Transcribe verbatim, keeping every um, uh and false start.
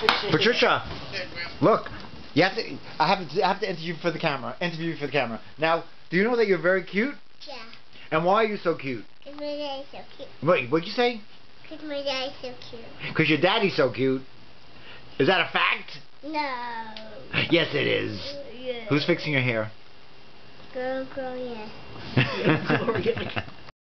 Patricia, look. You have to. I have to. I have to interview you for the camera. Interview you for the camera. Now, do you know that you're very cute? Yeah. And why are you so cute? Because my daddy's so cute. Wait, what'd you say? Because my daddy's so cute. Because your daddy's so cute. Is that a fact? No. Yes, it is. Yeah. Who's fixing your hair? Girl, girl, yeah.